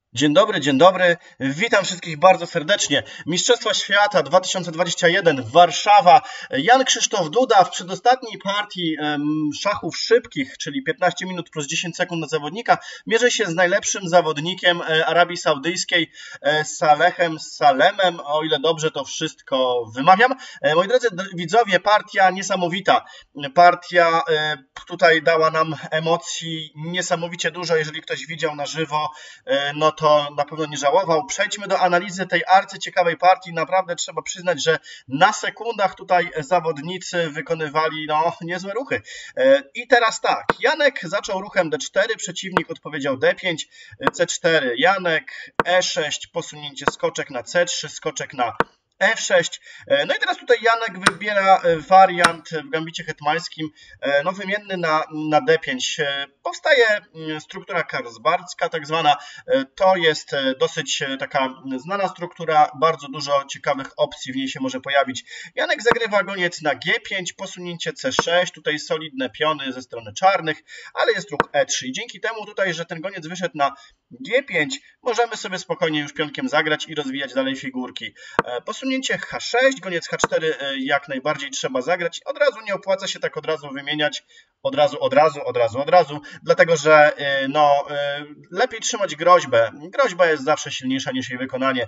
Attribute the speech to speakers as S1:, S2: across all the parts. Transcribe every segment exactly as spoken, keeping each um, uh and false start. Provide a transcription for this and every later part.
S1: Dzień dobry, dzień dobry. Witam wszystkich bardzo serdecznie. Mistrzostwa Świata dwa tysiące dwadzieścia jeden, Warszawa. Jan Krzysztof Duda w przedostatniej partii szachów szybkich, czyli piętnaście minut plus dziesięć sekund na zawodnika, mierzy się z najlepszym zawodnikiem Arabii Saudyjskiej, Salechem Salemem, o ile dobrze to wszystko wymawiam. Moi drodzy widzowie, partia niesamowita. Partia tutaj dała nam emocji niesamowicie dużo. Jeżeli ktoś widział na żywo, no to to na pewno nie żałował. Przejdźmy do analizy tej arcyciekawej partii. Naprawdę trzeba przyznać, że na sekundach tutaj zawodnicy wykonywali no, niezłe ruchy. I teraz tak, Janek zaczął ruchem D cztery, przeciwnik odpowiedział D pięć, C cztery, Janek, E sześć, posunięcie skoczek na C trzy, skoczek na F sześć. No i teraz tutaj Janek wybiera wariant w gambicie hetmańskim, no wymienny na, na D pięć. Powstaje struktura karlsbardzka tak zwana. To jest dosyć taka znana struktura, bardzo dużo ciekawych opcji w niej się może pojawić. Janek zagrywa goniec na G pięć, posunięcie C sześć, tutaj solidne piony ze strony czarnych, ale jest ruch E trzy i dzięki temu tutaj, że ten goniec wyszedł na G pięć, możemy sobie spokojnie już pionkiem zagrać i rozwijać dalej figurki. Posunięcie H sześć, goniec H cztery jak najbardziej trzeba zagrać. Od razu nie opłaca się tak od razu wymieniać, od razu, od razu, od razu, od razu, dlatego że no, lepiej trzymać groźbę. Groźba jest zawsze silniejsza niż jej wykonanie.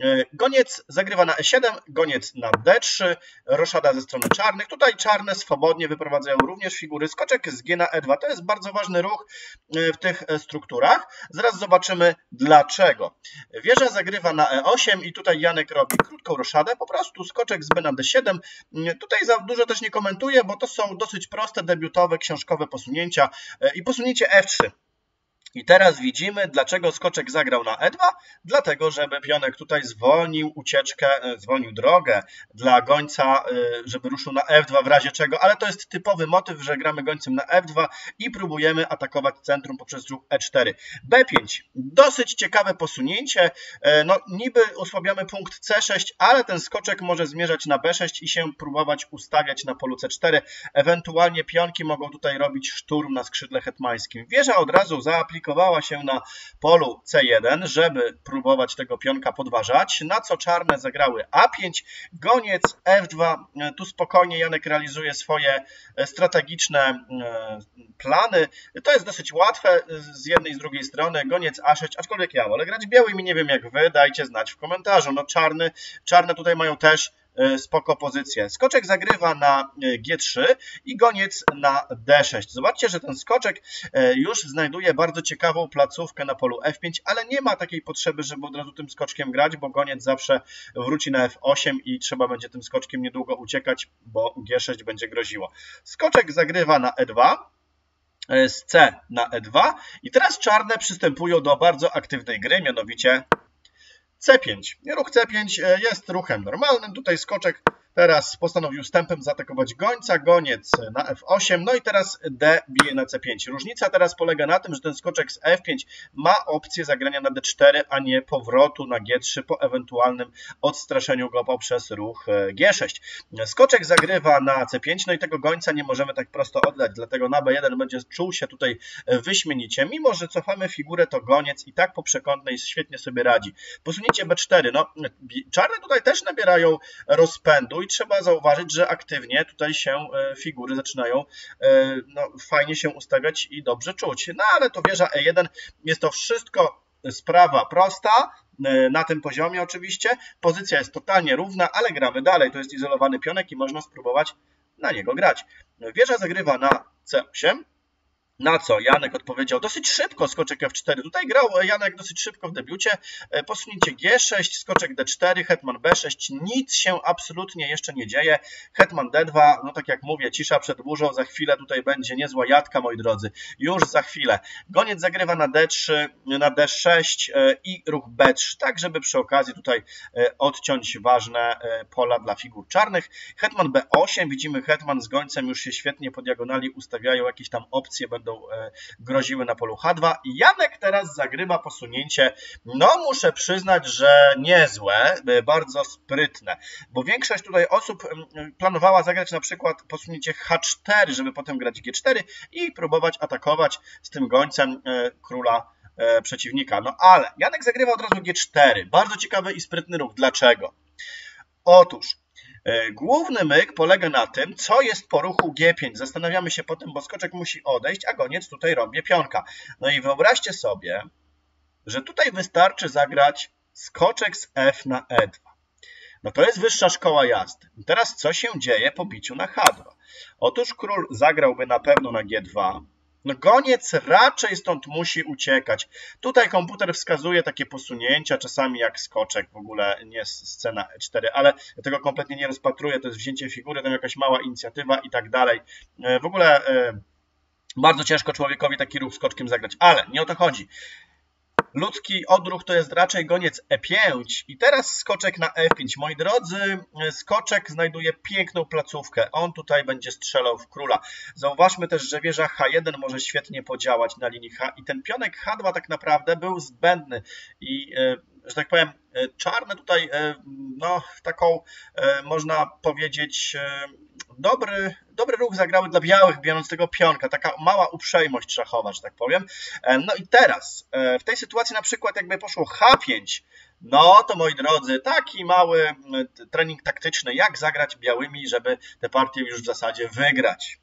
S1: Goniec zagrywa na E siedem, goniec na D trzy, roszada ze strony czarnych. Tutaj czarne swobodnie wyprowadzają również figury. Skoczek z G na E dwa, to jest bardzo ważny ruch w tych strukturach. Zaraz zobaczymy dlaczego. Wieża zagrywa na E osiem i tutaj Janek robi krótką roszadę, po prostu skoczek z B na D siedem. Tutaj za dużo też nie komentuję, bo to są dosyć proste, debiutowe, książkowe posunięcia i posunięcie F trzy. I teraz widzimy, dlaczego skoczek zagrał na E dwa, dlatego żeby pionek tutaj zwolnił ucieczkę, zwolnił drogę dla gońca, żeby ruszył na F dwa w razie czego, ale to jest typowy motyw, że gramy gońcem na F dwa i próbujemy atakować centrum poprzez ruch E cztery. B pięć, dosyć ciekawe posunięcie, no niby osłabiamy punkt C sześć, ale ten skoczek może zmierzać na B sześć i się próbować ustawiać na polu C cztery, ewentualnie pionki mogą tutaj robić szturm na skrzydle hetmańskim. Wieża od razu zaaplikowała aplikowała się na polu C jeden, żeby próbować tego pionka podważać, na co czarne zagrały A pięć, goniec F dwa, tu spokojnie Janek realizuje swoje strategiczne plany, to jest dosyć łatwe z jednej i z drugiej strony, goniec A sześć, aczkolwiek ja wolę grać białym i nie wiem jak wy, dajcie znać w komentarzu, no czarny, czarne tutaj mają też spoko pozycję. Skoczek zagrywa na G trzy i goniec na D sześć. Zobaczcie, że ten skoczek już znajduje bardzo ciekawą placówkę na polu F pięć, ale nie ma takiej potrzeby, żeby od razu tym skoczkiem grać, bo goniec zawsze wróci na F osiem i trzeba będzie tym skoczkiem niedługo uciekać, bo G sześć będzie groziło. Skoczek zagrywa na E dwa. Z C na E dwa i teraz czarne przystępują do bardzo aktywnej gry, mianowicie C pięć. Ruch C pięć jest ruchem normalnym. Tutaj skoczek teraz postanowił wstępem zaatakować gońca, goniec na F osiem, no i teraz D bije na C pięć. Różnica teraz polega na tym, że ten skoczek z F pięć ma opcję zagrania na D cztery, a nie powrotu na G trzy po ewentualnym odstraszeniu go poprzez ruch G sześć. Skoczek zagrywa na C pięć, no i tego gońca nie możemy tak prosto oddać, dlatego na B jeden będzie czuł się tutaj wyśmienicie. Mimo że cofamy figurę, to goniec i tak po przekątnej świetnie sobie radzi. Posunięcie B cztery, no czarne tutaj też nabierają rozpędu i trzeba zauważyć, że aktywnie tutaj się figury zaczynają no, fajnie się ustawiać i dobrze czuć. No ale to wieża E jeden, jest to wszystko sprawa prosta, na tym poziomie oczywiście. Pozycja jest totalnie równa, ale gramy dalej. To jest izolowany pionek i można spróbować na niego grać. Wieża zagrywa na C osiem. Na co Janek odpowiedział dosyć szybko, skoczek F cztery. Tutaj grał Janek dosyć szybko w debiucie. Posunięcie G sześć, skoczek D cztery, hetman B sześć. Nic się absolutnie jeszcze nie dzieje. Hetman D dwa, no tak jak mówię, cisza przed burzą. Za chwilę tutaj będzie niezła jadka, moi drodzy. Już za chwilę. Goniec zagrywa na D trzy, na D sześć i ruch B trzy, tak żeby przy okazji tutaj odciąć ważne pola dla figur czarnych. Hetman B osiem, widzimy hetman z gońcem już się świetnie po diagonali ustawiają, jakieś tam opcje będą groziły na polu H dwa. I Janek teraz zagrywa posunięcie, no muszę przyznać, że niezłe, bardzo sprytne, bo większość tutaj osób planowała zagrać na przykład posunięcie H cztery, żeby potem grać G cztery i próbować atakować z tym gońcem króla e, przeciwnika. No ale Janek zagrywa od razu G cztery. Bardzo ciekawy i sprytny ruch. Dlaczego? Otóż e, główny myk polega na tym, co jest po ruchu G pięć. Zastanawiamy się potem, bo skoczek musi odejść, a goniec tutaj robi pionka. No i wyobraźcie sobie, że tutaj wystarczy zagrać skoczek z F na E dwa. No to jest wyższa szkoła jazdy. I teraz co się dzieje po biciu na H dwa? Otóż król zagrałby na pewno na G dwa. No goniec raczej stąd musi uciekać. Tutaj komputer wskazuje takie posunięcia, czasami jak skoczek, w ogóle nie scena E cztery, ale ja tego kompletnie nie rozpatruję, to jest wzięcie figury, tam jakaś mała inicjatywa i tak dalej. W ogóle bardzo ciężko człowiekowi taki ruch skoczkiem zagrać, ale nie o to chodzi. Ludzki odruch to jest raczej goniec E pięć i teraz skoczek na F pięć. Moi drodzy, skoczek znajduje piękną placówkę. On tutaj będzie strzelał w króla. Zauważmy też, że wieża H jeden może świetnie podziałać na linii H i ten pionek H dwa tak naprawdę był zbędny i, że tak powiem, czarne tutaj, no, taką, można powiedzieć, dobry, dobry ruch zagrały dla białych, biorąc tego pionka. Taka mała uprzejmość szachowa, że tak powiem. No i teraz, w tej sytuacji na przykład jakby poszło H pięć, no to moi drodzy, taki mały trening taktyczny, jak zagrać białymi, żeby tę partię już w zasadzie wygrać.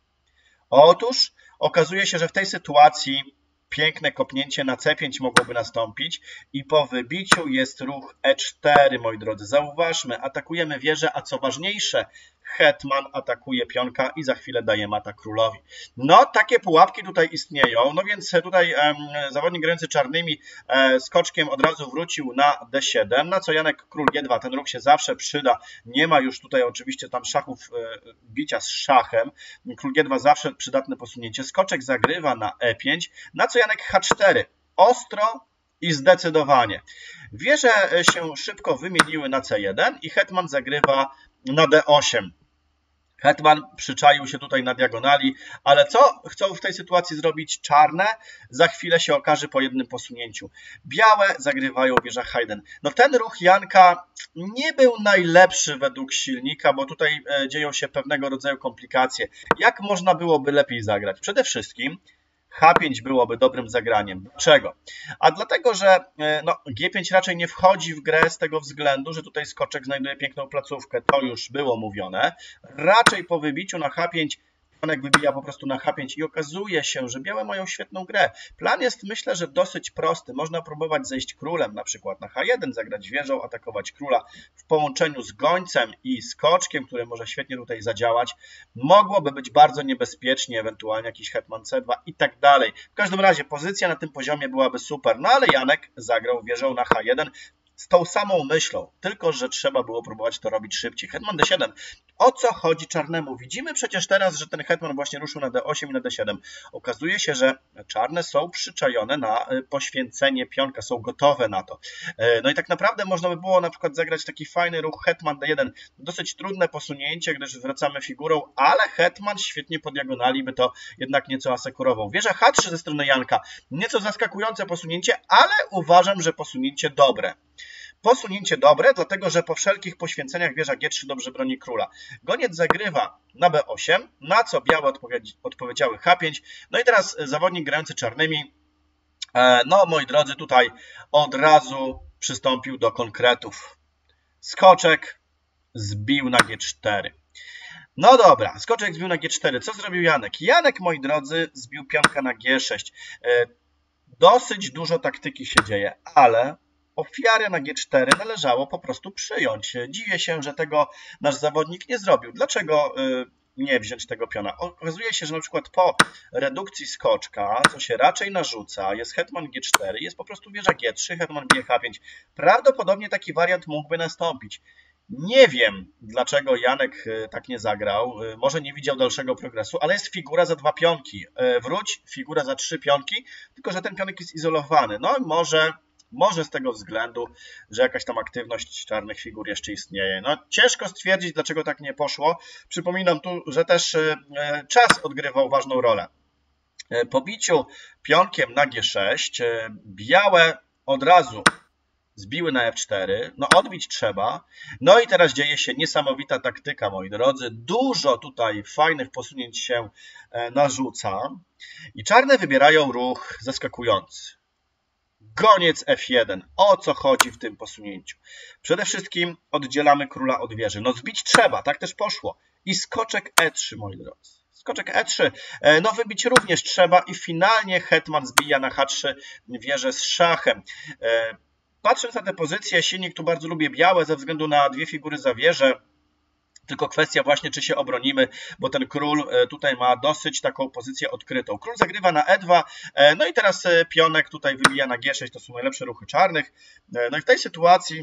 S1: Otóż okazuje się, że w tej sytuacji piękne kopnięcie na C pięć mogłoby nastąpić i po wybiciu jest ruch E cztery, moi drodzy. Zauważmy, atakujemy wieżę, a co ważniejsze, hetman atakuje pionka i za chwilę daje mata królowi. No, takie pułapki tutaj istnieją, no więc tutaj um, zawodnik grający czarnymi e, skoczkiem od razu wrócił na D siedem, na co Janek król G dwa, ten ruch się zawsze przyda, nie ma już tutaj oczywiście tam szachów e, bicia z szachem, król G dwa zawsze przydatne posunięcie, skoczek zagrywa na E pięć, na co Janek H cztery, ostro i zdecydowanie. Wieże się szybko wymieniły na C jeden i hetman zagrywa na D osiem. Hetman przyczaił się tutaj na diagonali, ale co chcą w tej sytuacji zrobić czarne? Za chwilę się okaże po jednym posunięciu. Białe zagrywają wieża H jeden. No ten ruch Janka nie był najlepszy według silnika, bo tutaj dzieją się pewnego rodzaju komplikacje. Jak można byłoby lepiej zagrać? Przede wszystkim H pięć byłoby dobrym zagraniem. Dlaczego? A dlatego, że no, G pięć raczej nie wchodzi w grę z tego względu, że tutaj skoczek znajduje piękną placówkę. To już było mówione. Raczej po wybiciu na H pięć pionek wybija po prostu na H pięć i okazuje się, że białe mają świetną grę. Plan jest, myślę, że dosyć prosty. Można próbować zejść królem, na przykład na H jeden, zagrać wieżą, atakować króla w połączeniu z gońcem i skoczkiem, który może świetnie tutaj zadziałać. Mogłoby być bardzo niebezpiecznie, ewentualnie jakiś hetman C dwa i tak dalej. W każdym razie pozycja na tym poziomie byłaby super, no ale Janek zagrał wieżą na H jeden. Z tą samą myślą, tylko że trzeba było próbować to robić szybciej. Hetman D siedem. O co chodzi czarnemu? Widzimy przecież teraz, że ten hetman właśnie ruszył na D osiem i na D siedem. Okazuje się, że czarne są przyczajone na poświęcenie pionka, są gotowe na to. No i tak naprawdę można by było na przykład zagrać taki fajny ruch hetman D jeden. Dosyć trudne posunięcie, gdyż wracamy figurą, ale hetman świetnie po diagonali by to jednak nieco asekurował. Wieża H trzy ze strony Janka. Nieco zaskakujące posunięcie, ale uważam, że posunięcie dobre. Posunięcie dobre, dlatego że po wszelkich poświęceniach wieża G trzy dobrze broni króla. Goniec zagrywa na B osiem, na co białe odpowiedziały H pięć. No i teraz zawodnik grający czarnymi, no moi drodzy, tutaj od razu przystąpił do konkretów. Skoczek zbił na G cztery. No dobra, skoczek zbił na G cztery. Co zrobił Janek? Janek, moi drodzy, zbił pionka na G sześć. Dosyć dużo taktyki się dzieje, ale ofiarę na G cztery należało po prostu przyjąć. Dziwię się, że tego nasz zawodnik nie zrobił. Dlaczego nie wziąć tego piona? Okazuje się, że na przykład po redukcji skoczka, co się raczej narzuca, jest hetman G cztery, jest po prostu wieża G trzy, hetman bije H pięć. Prawdopodobnie taki wariant mógłby nastąpić. Nie wiem, dlaczego Janek tak nie zagrał. Może nie widział dalszego progresu, ale jest figura za dwa pionki. Wróć, figura za trzy pionki, tylko że ten pionek jest izolowany. No może... Może z tego względu, że jakaś tam aktywność czarnych figur jeszcze istnieje. No, ciężko stwierdzić, dlaczego tak nie poszło. Przypominam tu, że też czas odgrywał ważną rolę. Po biciu pionkiem na G sześć białe od razu zbiły na F cztery. No odbić trzeba. No i teraz dzieje się niesamowita taktyka, moi drodzy. Dużo tutaj fajnych posunięć się narzuca. I czarne wybierają ruch zaskakujący. Goniec F jeden. O co chodzi w tym posunięciu? Przede wszystkim oddzielamy króla od wieży. No zbić trzeba, tak też poszło. I skoczek E trzy, moi drodzy. Skoczek E trzy. No wybić również trzeba i finalnie hetman zbija na H trzy wieżę z szachem. Patrząc na tę pozycję, silnik tu bardzo lubię białe ze względu na dwie figury za wieżę. Tylko kwestia właśnie, czy się obronimy, bo ten król tutaj ma dosyć taką pozycję odkrytą. Król zagrywa na E dwa, no i teraz pionek tutaj wybija na G sześć, to są najlepsze ruchy czarnych. No i w tej sytuacji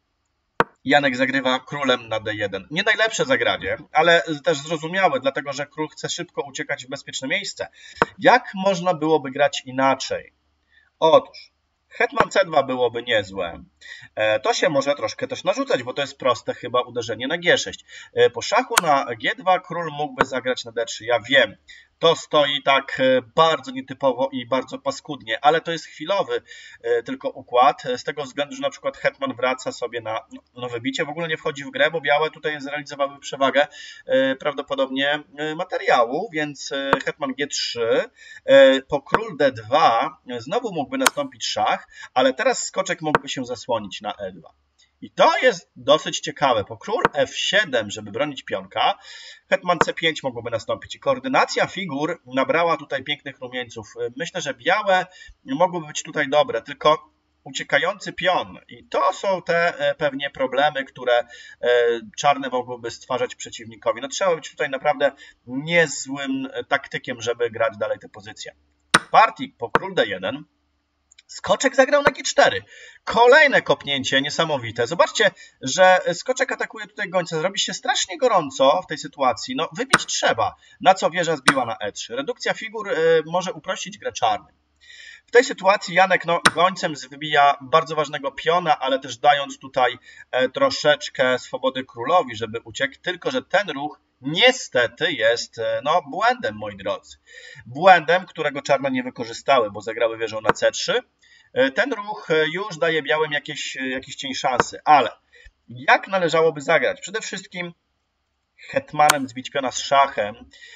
S1: Janek zagrywa królem na D jeden. Nie najlepsze zagranie, ale też zrozumiałe, dlatego że król chce szybko uciekać w bezpieczne miejsce. Jak można byłoby grać inaczej? Otóż hetman C dwa byłoby niezłe. To się może troszkę też narzucać, bo to jest proste chyba uderzenie na G sześć. Po szachu na G dwa król mógłby zagrać na D trzy. Ja wiem, to stoi tak bardzo nietypowo i bardzo paskudnie, ale to jest chwilowy tylko układ, z tego względu, że na przykład hetman wraca sobie na no, wybicie, w ogóle nie wchodzi w grę, bo białe tutaj zrealizowały przewagę prawdopodobnie materiału, więc hetman G trzy, po król D dwa znowu mógłby nastąpić szach, ale teraz skoczek mógłby się zasłonić na E dwa. I to jest dosyć ciekawe. Po król F siedem, żeby bronić pionka, hetman C pięć mogłoby nastąpić. I koordynacja figur nabrała tutaj pięknych rumieńców. Myślę, że białe mogłyby być tutaj dobre, tylko uciekający pion. I to są te pewnie problemy, które czarne mogłyby stwarzać przeciwnikowi. No trzeba być tutaj naprawdę niezłym taktykiem, żeby grać dalej tę pozycję. Partii po król D jeden. Skoczek zagrał na G cztery. Kolejne kopnięcie niesamowite. Zobaczcie, że skoczek atakuje tutaj gońca. Zrobi się strasznie gorąco w tej sytuacji. No, wybić trzeba. Na co wieża zbiła na E trzy. Redukcja figur y, może uprościć grę czarnym. W tej sytuacji Janek no, gońcem wybija bardzo ważnego piona, ale też dając tutaj e, troszeczkę swobody królowi, żeby uciekł. Tylko że ten ruch niestety jest no, błędem, moi drodzy. Błędem, którego czarne nie wykorzystały, bo zagrały wieżą na C trzy. Ten ruch już daje białym jakieś, jakiś cień szansy, ale jak należałoby zagrać? Przede wszystkim hetmanem zbić piona z szachem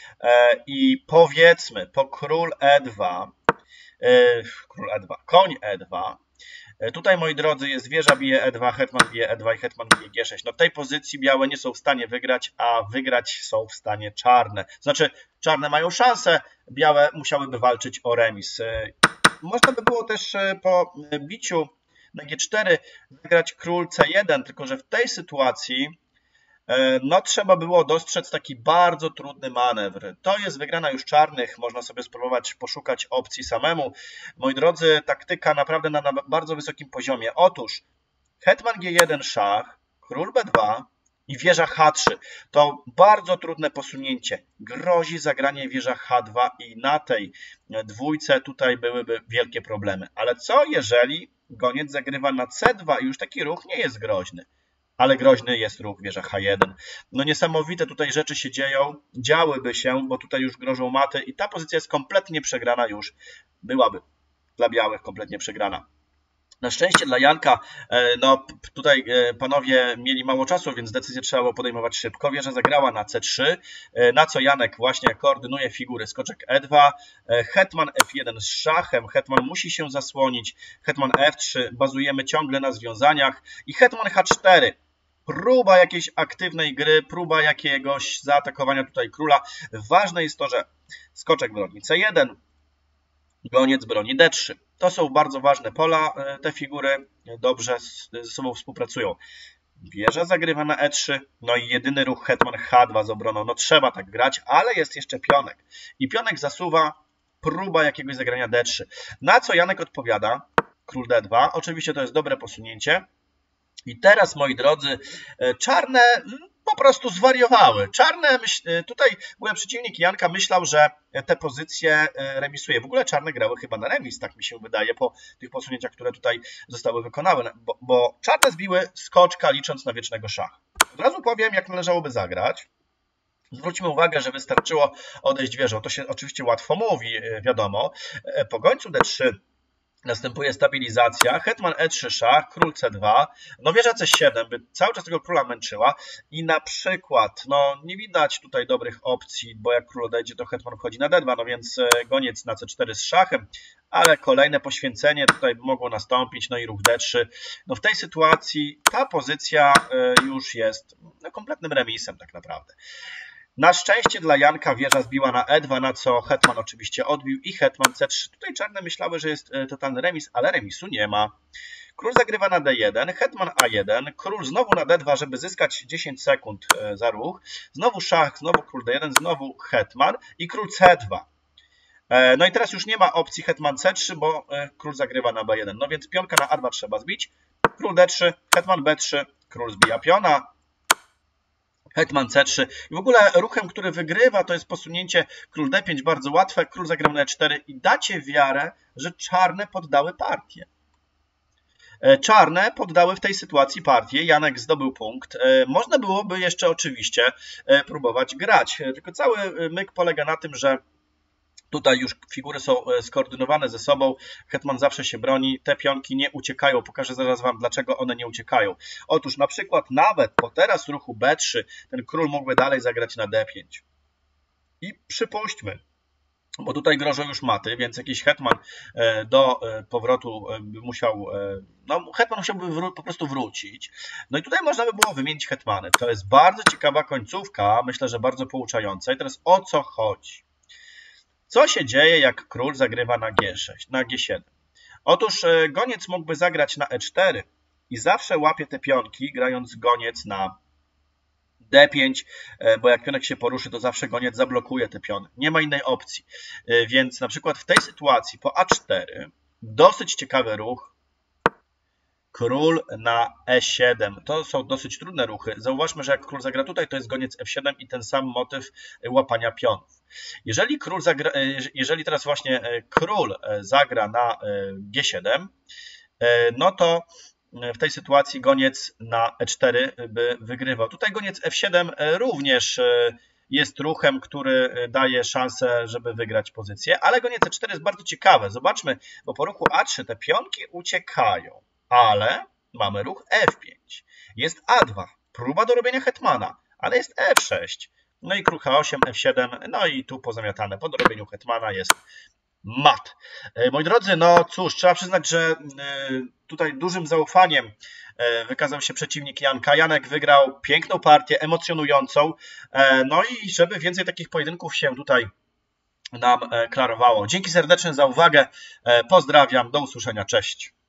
S1: i powiedzmy po król E dwa, król E dwa, koń E dwa. Tutaj, moi drodzy, jest wieża bije E dwa, hetman bije E dwa i hetman bije G sześć. No w tej pozycji białe nie są w stanie wygrać, a wygrać są w stanie czarne. Znaczy, czarne mają szansę, białe musiałyby walczyć o remis. Można by było też po biciu na G cztery zagrać król C jeden, tylko że w tej sytuacji no trzeba było dostrzec taki bardzo trudny manewr. To jest wygrana już czarnych, można sobie spróbować poszukać opcji samemu. Moi drodzy, taktyka naprawdę na, na bardzo wysokim poziomie. Otóż hetman G jeden szach, król B dwa i wieża H trzy. To bardzo trudne posunięcie. Grozi zagranie wieża H dwa i na tej dwójce tutaj byłyby wielkie problemy. Ale co jeżeli goniec zagrywa na C dwa i już taki ruch nie jest groźny? Ale groźny jest ruch wieża H jeden. No niesamowite tutaj rzeczy się dzieją, działyby się, bo tutaj już grożą maty i ta pozycja jest kompletnie przegrana już. Byłaby dla białych kompletnie przegrana. Na szczęście dla Janka, no tutaj panowie mieli mało czasu, więc decyzję trzeba było podejmować szybko. Wieża zagrała na C trzy, na co Janek właśnie koordynuje figury. Skoczek E dwa, hetman F jeden z szachem, hetman musi się zasłonić, hetman F trzy, bazujemy ciągle na związaniach i hetman H cztery. Próba jakiejś aktywnej gry, próba jakiegoś zaatakowania tutaj króla. Ważne jest to, że skoczek broni C jeden, goniec broni D trzy. To są bardzo ważne pola, te figury dobrze ze sobą współpracują. Wieża zagrywa na E trzy, no i jedyny ruch hetman H dwa z obroną. No trzeba tak grać, ale jest jeszcze pionek. I pionek zasuwa, próba jakiegoś zagrania D trzy. Na co Janek odpowiada? Król D dwa. Oczywiście to jest dobre posunięcie. I teraz, moi drodzy, czarne po prostu zwariowały. Czarne, tutaj mój przeciwnik Janka myślał, że te pozycje remisuje. W ogóle czarne grały chyba na remis, tak mi się wydaje, po tych posunięciach, które tutaj zostały wykonane. Bo, bo czarne zbiły skoczka, licząc na wiecznego szacha. Od razu powiem, jak należałoby zagrać. Zwróćmy uwagę, że wystarczyło odejść wieżą. To się oczywiście łatwo mówi, wiadomo. Po gońcu D trzy Następuje stabilizacja, hetman e trzy szach, król c dwa, no wieża c siedem, by cały czas tego króla męczyła i na przykład, no nie widać tutaj dobrych opcji, bo jak król odejdzie, to hetman wchodzi na d dwa, no więc goniec na c cztery z szachem, ale kolejne poświęcenie tutaj mogło nastąpić, no i ruch d trzy. No w tej sytuacji ta pozycja już jest no, kompletnym remisem tak naprawdę. Na szczęście dla Janka wieża zbiła na e dwa, na co hetman oczywiście odbił i hetman c trzy. Tutaj czarne myślały, że jest totalny remis, ale remisu nie ma. Król zagrywa na d jeden, hetman a jeden, król znowu na d dwa, żeby zyskać dziesięć sekund za ruch. Znowu szach, znowu król d jeden, znowu hetman i król c dwa. No i teraz już nie ma opcji hetman c trzy, bo król zagrywa na b jeden. No więc pionka na a dwa trzeba zbić. Król d trzy, hetman b trzy, król zbija piona. Hetman c trzy. I w ogóle ruchem, który wygrywa, to jest posunięcie król d pięć, bardzo łatwe. Król zagrał na e cztery i dacie wiarę, że czarne poddały partię. Czarne poddały w tej sytuacji partię. Janek zdobył punkt. Można byłoby jeszcze oczywiście próbować grać. Tylko cały myk polega na tym, że tutaj już figury są skoordynowane ze sobą, hetman zawsze się broni, te pionki nie uciekają. Pokażę zaraz wam, dlaczego one nie uciekają. Otóż na przykład nawet po teraz ruchu b trzy ten król mógłby dalej zagrać na d pięć. I przypuśćmy, bo tutaj grożą już maty, więc jakiś hetman do powrotu by musiał, no hetman musiałby po prostu wrócić. No i tutaj można by było wymienić hetmany. To jest bardzo ciekawa końcówka, myślę, że bardzo pouczająca. I teraz o co chodzi? Co się dzieje, jak król zagrywa na g sześć, na g siedem? Otóż goniec mógłby zagrać na e cztery i zawsze łapie te pionki, grając goniec na d pięć, bo jak pionek się poruszy, to zawsze goniec zablokuje te piony. Nie ma innej opcji. Więc na przykład w tej sytuacji po a cztery dosyć ciekawy ruch. Król na e siedem. To są dosyć trudne ruchy. Zauważmy, że jak król zagra tutaj, to jest goniec f siedem i ten sam motyw łapania pionów. Jeżeli, król zagra, jeżeli teraz właśnie król zagra na g siedem, no to w tej sytuacji goniec na e cztery by wygrywał. Tutaj goniec f siedem również jest ruchem, który daje szansę, żeby wygrać pozycję, ale goniec e cztery jest bardzo ciekawe. Zobaczmy, bo po ruchu a trzy te pionki uciekają. Ale mamy ruch f pięć. Jest a dwa. Próba dorobienia hetmana, ale jest f sześć. No i król h osiem, f siedem. No i tu pozamiatane. Po dorobieniu hetmana jest mat. Moi drodzy, no cóż, trzeba przyznać, że tutaj dużym zaufaniem wykazał się przeciwnik Janka. Janek wygrał piękną partię, emocjonującą. No i żeby więcej takich pojedynków się tutaj nam klarowało. Dzięki serdeczne za uwagę. Pozdrawiam. Do usłyszenia. Cześć.